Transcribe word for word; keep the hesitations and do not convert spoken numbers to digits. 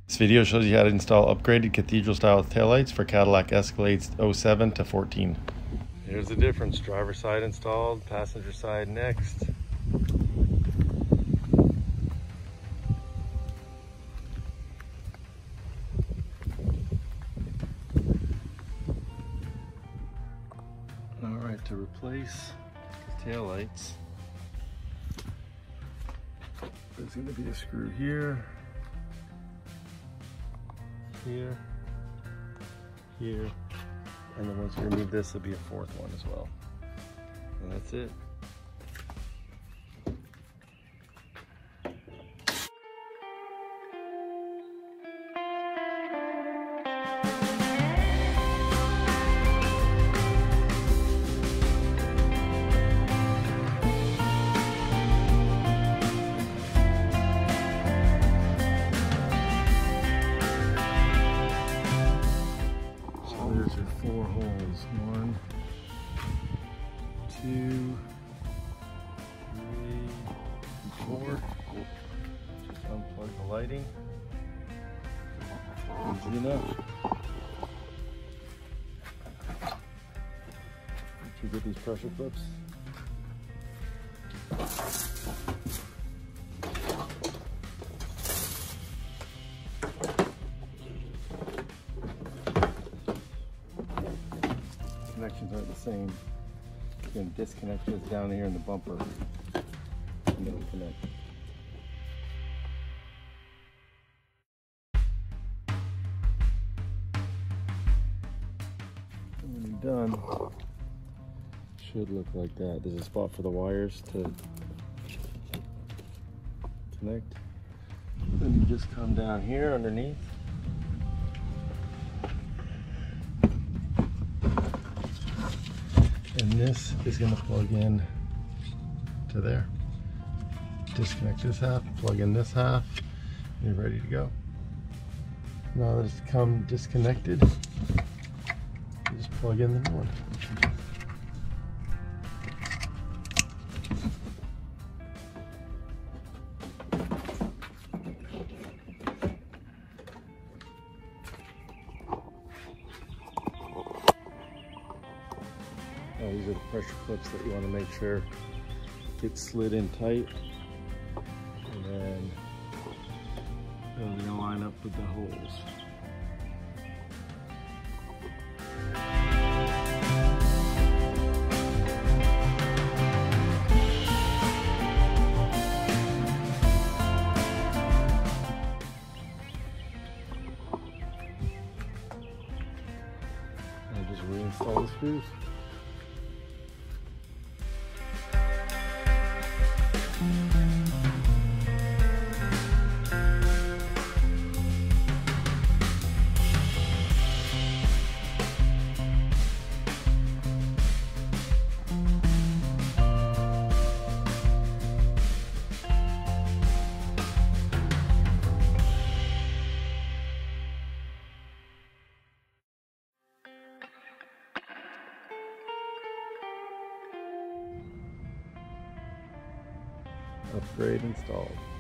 This video shows you how to install upgraded cathedral style taillights for Cadillac Escalades oh seven to fourteen. Here's the difference. Driver side installed, passenger side next. Alright, to replace the taillights, there's going to be a screw here, here, here, and then once you remove this, there'll be a fourth one as well. And that's it. There's your four holes. One, two, three, four. Just unplug the lighting. Easy enough. Once you get these pressure clips, connections aren't the same. You can disconnect this down here in the bumper and it'll connect. And when you're done, it should look like that. There's a spot for the wires to connect. Then you just come down here underneath. And this is going to plug in to there. Disconnect this half, plug in this half, and you're ready to go. Now that it's come disconnected, you just plug in the new one. Oh, these are the pressure clips that you want to make sure get slid in tight, and then they're going to line up with the holes. I'll just reinstall the screws. Upgrade installed.